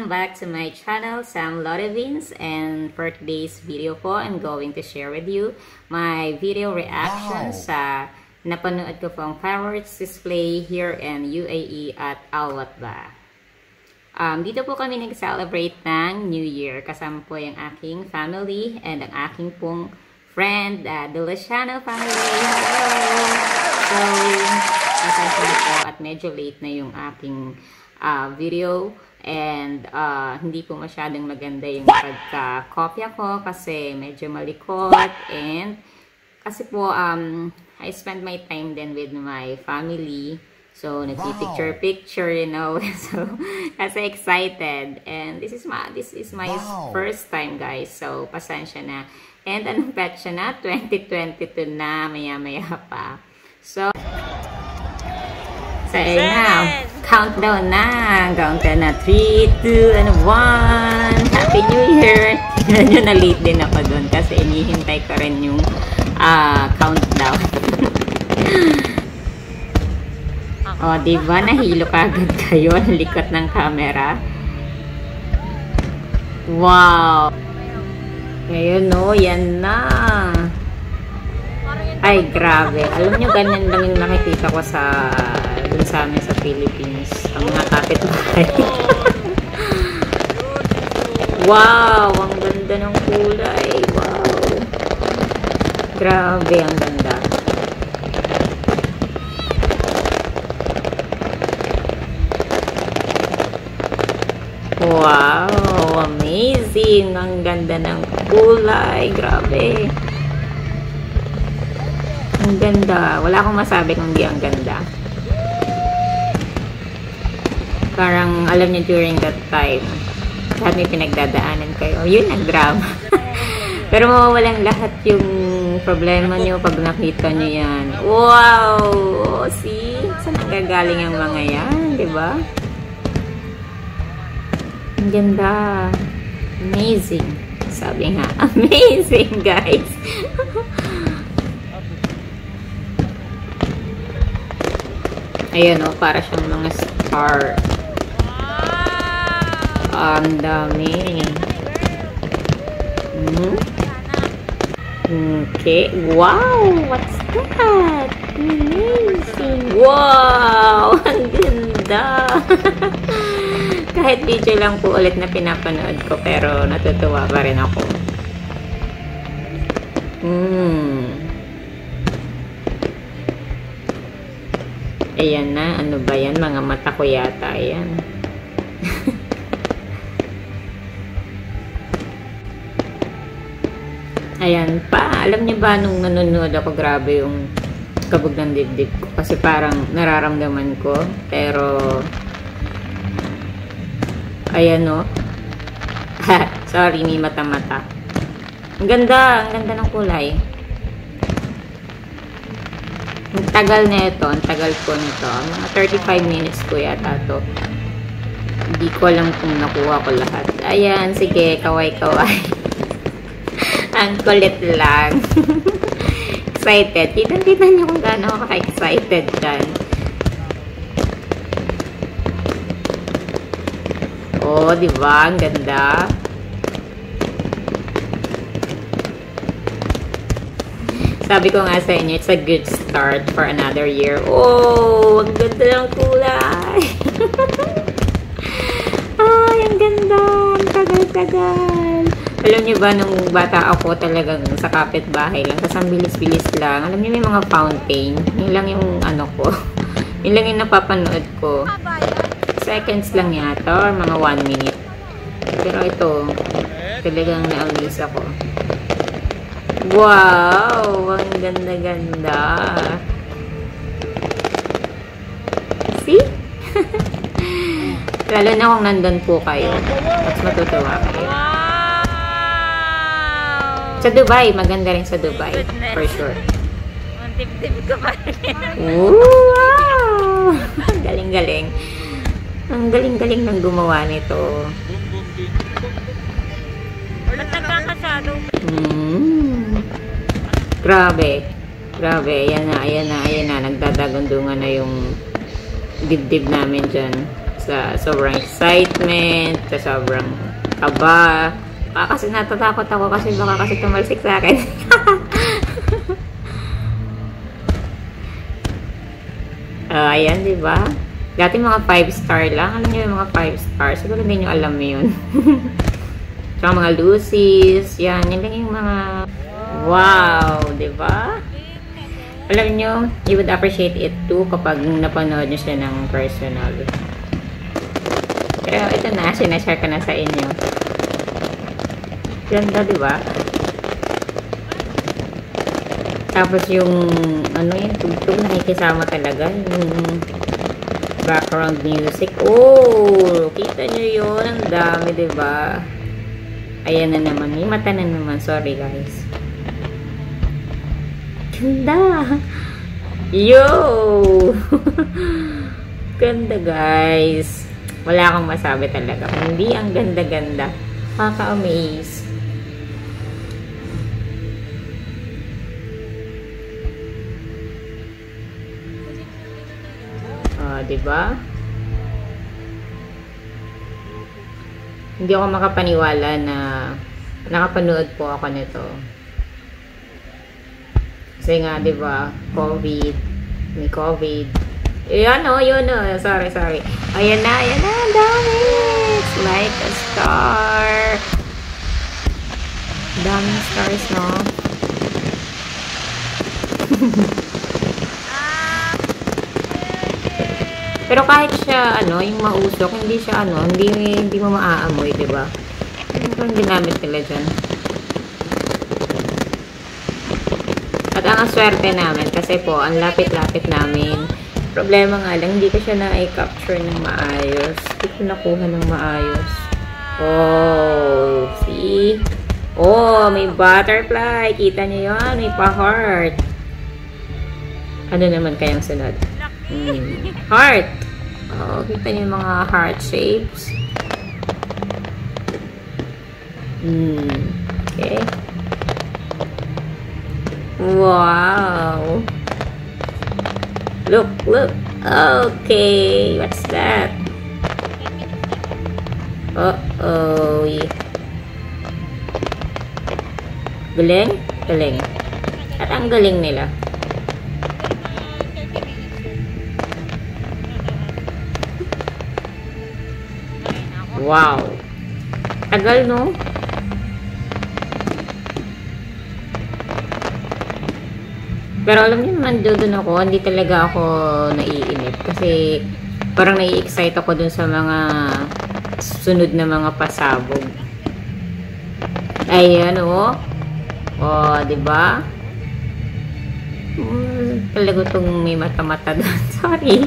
back to my channel, Sam Lorevins, and for today's video po, I'm going to share with you my video reaction sa napanood ko pong fireworks display here in UAE at Al Watba. Dito po kami nag-celebrate ng New Year. Kasama po yung aking family and ang aking pong friend, the Luciano family. Hello! So, pasensya na po at medyo late na yung aking video and hindi po masyadong maganda yung pagka-kopya ko kasi medyo malikot and kasi po I spend my time then with my family, so nagpi-picture, you know. So kasi excited and this is my first time, guys, so pasensya na. And anong petsa na? 2022 na, maya-maya pa. So ayun na, countdown na. 3, 2, and 1. Happy New Year! Tignan nyo, na late din ako doon kasi inihintay ko rin yung countdown. O, diba? Nahilo kagad kayo ang likot ng camera. Wow! Ngayon, no, yan na. Ay, grabe. Alam nyo, ganyan lang yung nakikita ko dun sa amin sa Philippines. Ang mga kapitbahay. Wow! Ang ganda ng kulay. Wow! Grabe, ang ganda. Wow! Amazing! Ang ganda ng kulay. Grabe. Ang ganda. Wala akong masabi kung di ang ganda. Parang, alam niyo, during that time, lahat may pinagdadaanan kayo. Yun ang drama. Pero mawawalan lahat yung problema niyo pag nakita niyo yan. Wow! See? Saan nanggagaling ang mga yan? Diba? Ang ganda. Amazing. Sabi nga, amazing, guys. Ayan, o, para siyang mga star. Ang dami. Okay. Wow! What's that? Amazing! Wow! Ang ganda! Kahit video lang po ulit na pinapanood ko, pero natutuwa pa rin ako. Ayan na. Ano ba yan? Mga mata ko yata. Ayan. Ayan pa. Alam niyo ba, nung nanonood ako, grabe yung kabog ng dibdib ko. Kasi parang nararamdaman ko. Pero, ayan, no. Sorry, may mata-mata. Ang ganda. Ang ganda ng kulay. Ang tagal na ito. Ang tagal ko nito. Mga 35 minutes ko yata to. Hindi ko alam kung nakuha ko lahat. Ayan, sige. Kaway-kaway. Ang kulit lang. Excited. Titan niyo kung gaano ako ka-excited dyan. Oh, diba? Ang ganda. Sabi ko nga sa inyo, it's a good start for another year. Oh, ang ganda ng kulay. Ay, ang ganda. Ang tagal-tagal. Alam niyo ba, nung bata ako talagang sa kapitbahay lang. Kasi ang bilis-bilis lang. Alam niyo, may mga fountain. Yun lang yung ano ko. Yun lang yung napapanood ko. Seconds lang yata or mga 1 minute. Pero ito, talagang na-amaze ako. Wow! Ang ganda-ganda. See? Lalo na kung nandun po kayo. Mas matutuwa kayo. Sa Dubai. Maganda rin sa Dubai. For sure. Ang tip-tip ko pa rin. Wow! Galing-galing. Ang galing-galing ng gumawa nito. Ba't nagkakasado? Grabe. Grabe. Ayan na. Nagdadagundungan na yung dibdib namin dyan. Sa sobrang excitement, sa sobrang kaba. Kasi natatakot ako kasi baka kasi tumalsik sa akin. Ayan, di ba? Dati mga 5 star lang. Alam niyo yung mga 5 stars? Siguro hindi nyo alam yun. Tsaka mga Lucy's. Yan. Yan lang yung mga wow, di ba? Alam nyo, you would appreciate it too kapag napanood nyo siya ng personal. Pero ito na, sinashare ko na sa inyo. Ganda, di ba? Tapos yung, ano yung tugtog, nakikisama talaga. Yung background music. Oh! Kita nyo yun? Ang dami, di ba? Ayan na naman. May mata na naman. Sorry, guys. Ganda! Yo! Ganda, guys. Wala akong masabi talaga. Hindi ang ganda-ganda. Kaka-amaze. Diba? Hindi ako makapaniwala na nakapanood po ako nito. Kasi nga, diba? COVID. May COVID. Ayan o, yun o. Sorry. Ayan na. Ang dami. It's like a star. Daming stars, no? Pero kahit siya, ano, yung mausok, hindi siya, ano, hindi mo maaamoy, diba? Ano yung ginamit nila dyan? At ang swerte namin, kasi po, ang lapit-lapit namin. Problema nga lang, hindi ko siya na-capture ng maayos. Hindi ko nakuha ng maayos. Oh, see? Oh, may butterfly. Kita niyo yun? May pa-heart. Ano naman kayang sunod? Heart. Oh, kita niyo yung mga heart shapes. Okay. Wow. Look. Okay. What's that? Uh-oh. Galing. At ang galing nila. Wow. Tagal, no? Pero alam niyo naman, doon ako, hindi talaga ako naiinip. Kasi parang nai-excite ako dun sa mga sunod na mga pasabog. Ayan, oh. Oh, diba? Talaga itong may mata-mata doon. Sorry.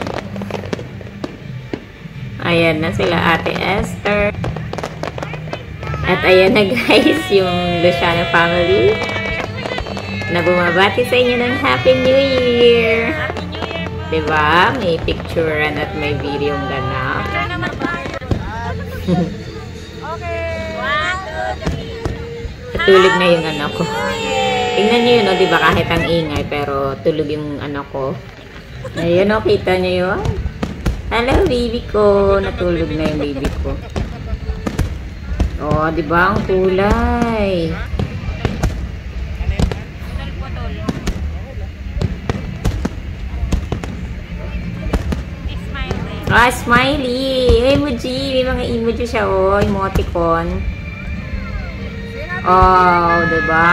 Ayan na sila, Ate Esther. At ayan na guys, yung Luciano family na bumabati sa inyo ng Happy New Year! Diba? May picturean at may video ang ganap. Tulog na yung anak ko. Tingnan nyo yun, no? Diba kahit ang ingay, pero tulog yung anak ko. Ayun, no? Kita nyo yun? Hello, baby ko. Natulog na yung baby ko. Oh, diba? Ang kulay. Ah, smiley. Emoji. May mga emoji siya, oh. Emoticon. Oh, diba?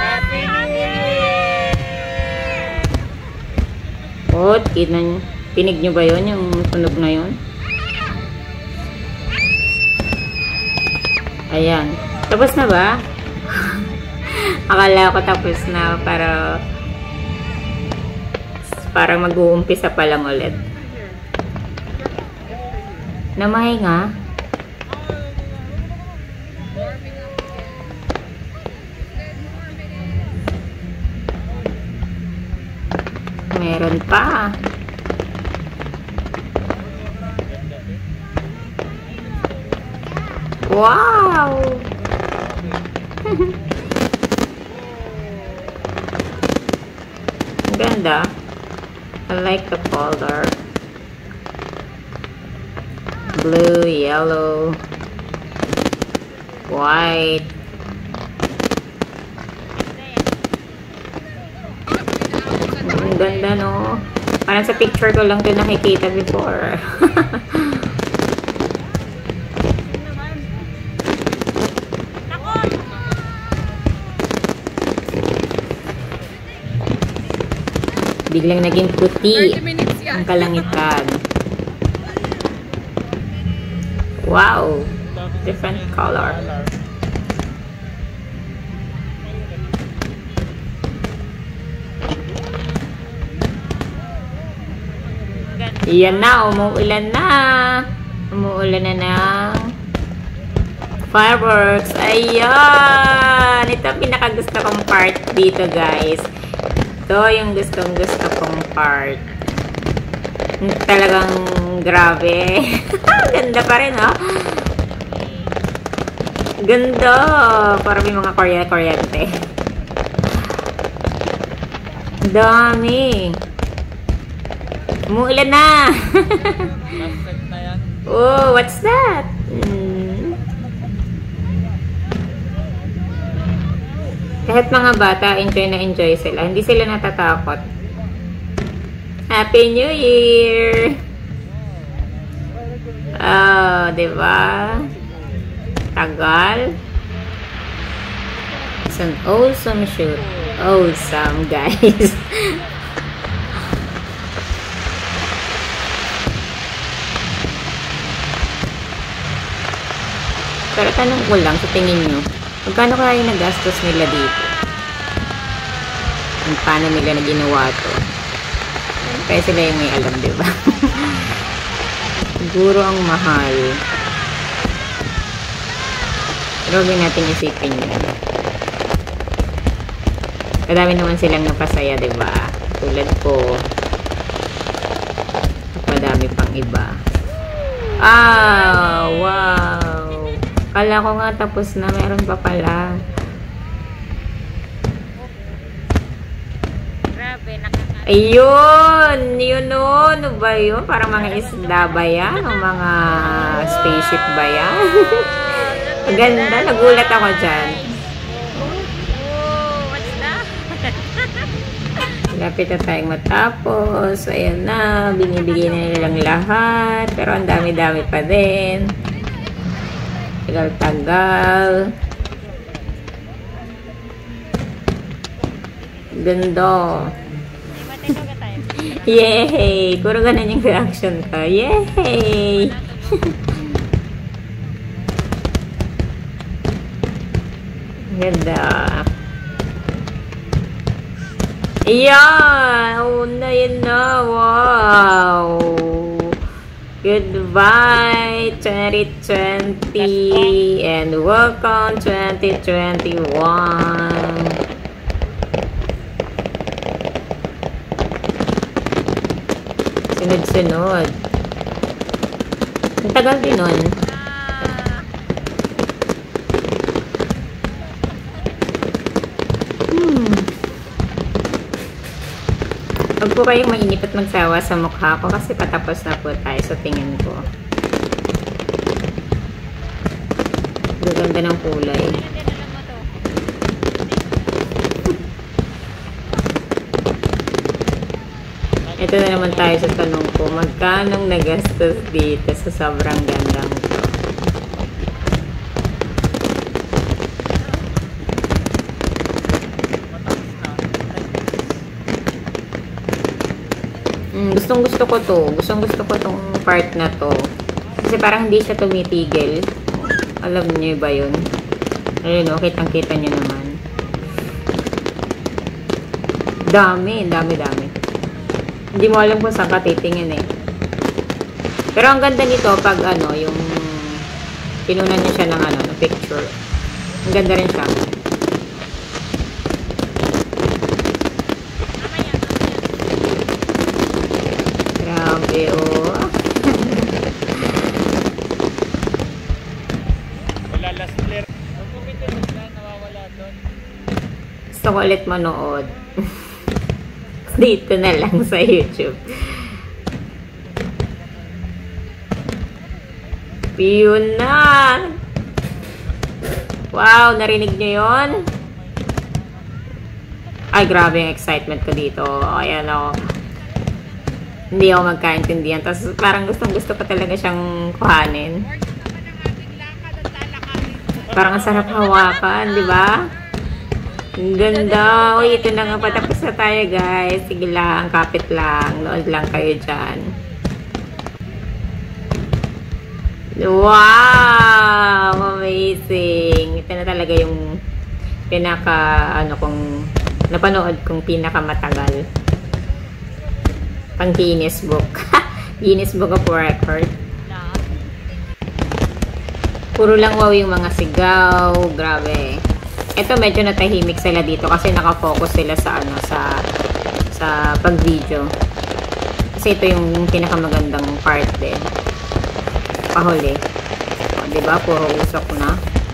Oh, tinig nyo ba yun? Yung tunog na yun? Ayan. Tapos na ba? Akala ko tapos na para mag-uumpisa pa lang ulit. Namahinga? Meron pa. Wow! Ganda. I like the color. blue, yellow, white. Ang ganda, no? Parang sa picture ko lang ito nakikita before. Biglang naging puti ang kalangitan. Wow! Different color. Yan na, umuulan na. Umuulan na ng fireworks. Ayan! Ito ang pinakagusto kong part dito, guys. Ito yung gustong kong part. Talagang grabe. Ganda pa rin, oh. Ganda. Parang may mga kuryente. Dami. Umuulan na. Oh, what's that? Kahit mga bata, enjoy na enjoy sila. Hindi sila natatakot. Happy New Year! Oh, diba? Tagal. It's an awesome shoot. Awesome, guys. Pero tanong ko lang, sa tingin nyo, magkano kaya yung nagastos nila dito? Ang paano nila na ginawa to? Kaya sila yung may alam, diba? Siguro ang mahal. Pero huwag natin isipin yun. Kadami naman silang napasaya, diba? Tulad ko. Madami pang iba. Ah! Wow! Kala ko nga tapos na, meron pa pala. Grabe, ayun! Yun o! Ano ba yun? Parang mga isda ba yan? O mga spaceship ba yan? Maganda. Nagulat ako dyan. What's that? Lapit na tayong matapos. Ayan na. Binibigay na nilang lahat. Pero ang dami-dami pa din. Tagal-tagal. Ganda. Yay! Puro ganun yung reaction ko. Yay! Ganda. Ayan! Oh, na yun na. Wow! Goodbye 2020 and welcome 2021. Sunod-sunod. Ang tagal din nun. Huwag po kayong mainip at magsawa sa mukha ko kasi patapos na po tayo sa tingin ko. Gaganda ng kulay. Ito na naman tayo sa tanong ko. Magkanong nagastos dito sa sobrang gandang to? Gustong-gusto ko to. Gustong-gusto ko tong part na to. Kasi parang hindi siya tumitigil. Alam niyo ba yun? Ayun o, kitang-kita niyo naman. Dami, dami. Hindi mo alam kung saan ka titingin eh. Pero ang ganda nito pag ano, yung pinunan niya siya ng ano, ng picture. Ang ganda rin siya. Grabe oh. Wala last player. Ang computer na nawawala doon. Gusto ko ulit manood. Dito na lang sa YouTube. Yun na! Wow, narinig niyo yun? Ay, grabe yung excitement ko dito. Ayan o. Hindi ako magkaintindihan. Tapos parang gustong-gusto ko talaga siyang kuhanin. Parang ang sarap hawakan, di ba? Ang ganda. Uy, ito na nga. Patapos na tayo, guys. Sige lang, kapit lang. Nood lang kayo dyan. Wow! Amazing! Ito na talaga yung kong napanood kong pinakamatagal. Pang Guinness Book. Guinness Book of Record. Puro lang wow yung mga sigaw. Grabe. Ito medyo natahimik sila dito kasi nakafocus sila sa sa pag-video. Kasi ito yung pinakamagandang part din. Pahuli. O, diba? Puro usok na.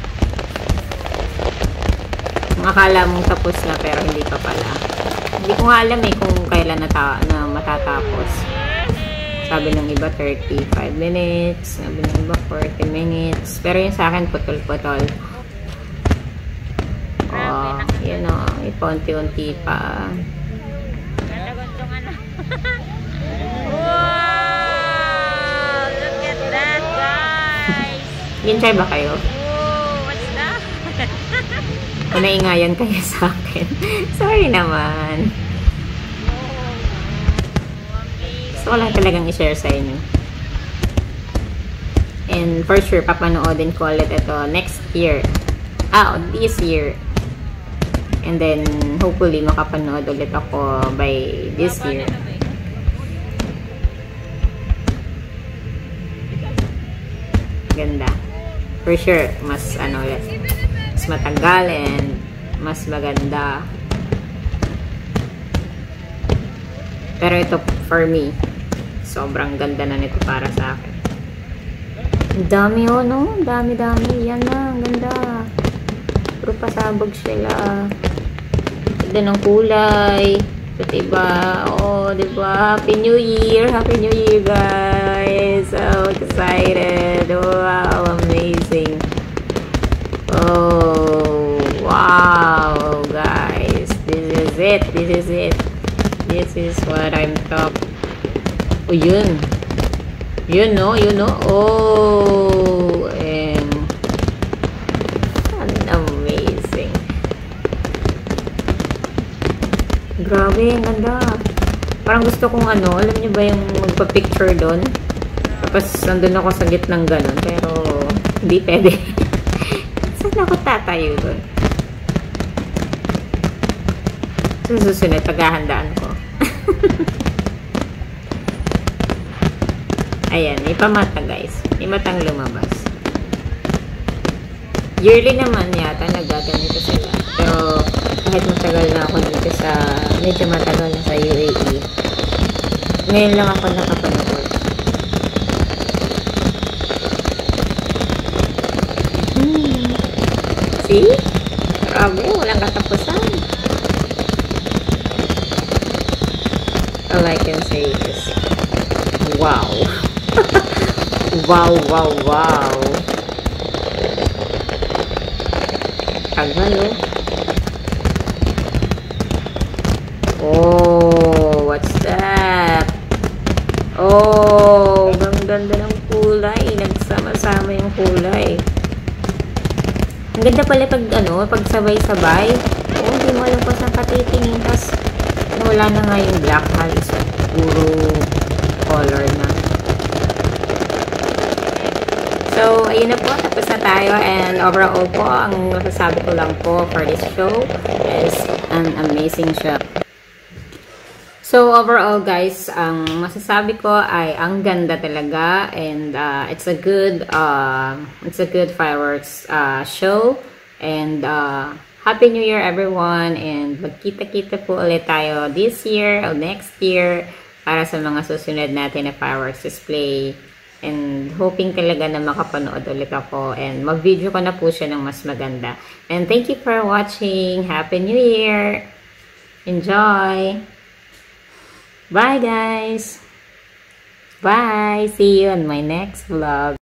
Akala mong tapos na pero hindi pa pala. Hindi ko nga alam kung kailan na matatapos. Sabi ng iba 35 minutes, sabi ng iba 40 minutes. Pero yung sa akin putol-putol. Oh, yun o. Ipaunti-unti pa. Wow! Look at that, guys! Gintay ba kayo? Oh, what's that? O naingayan kayo sa akin. Sorry naman. Gusto ko lang talagang i-share sa inyo. And for sure, papanoodin ko ulit ito next year. This year. And then, hopefully, makapanood ulit ako by this year. Ganda. For sure, mas matagal and mas maganda. Pero ito, for me, sobrang ganda na nito para sa akin. Dami no? Dami. Yan na, ang ganda. Puro pasabog sila. Ganda ng kulay. Diba? Oh, diba? Happy New Year! Happy New Year, guys! So excited! Wow, amazing! Oh, wow, guys! This is it! This is what I'm talking. Oh, yun! Yun, no? Oh, and amazing! Grabe, ang ganda. Parang gusto kong alam niyo ba yung magpa-picture doon? Tapos nandun ako sa gitnang ganun, pero hindi pwede. Saan ako tatayo doon? Susunod, paghahandaan ko. Ayan, may pamata guys. May matang lumabas. Yearly naman yata nagaganito sila. Pero kahit matagal na ako dito medyo matagal na sa UAE. Ngayon lang ako nakapanood. See? Grabe, walang katapusan. All I can say is, wow. Wow. Tagal, oh, what's that? Oh, ang ganda ng kulay. Nagsama-sama yung kulay. Ang ganda pala pag sabay-sabay. Oh, hindi mo alam pa saan katitingin. Tapos, wala na nga yung black halos. Puro color na. So, ayun na po. Tapos na tayo. And overall po, ang masasabi ko lang po for this show is an amazing show. So, overall guys, ang masasabi ko ay ang ganda talaga. And it's a good fireworks show. And Happy New Year everyone, and magkita-kita po ulit tayo this year or next year para sa mga susunod natin na fireworks display. And hoping talaga na makapanood ulit ako and mag-video ko na po siya ng mas maganda. And thank you for watching. Happy New Year! Enjoy! Bye guys! Bye! See you on my next vlog.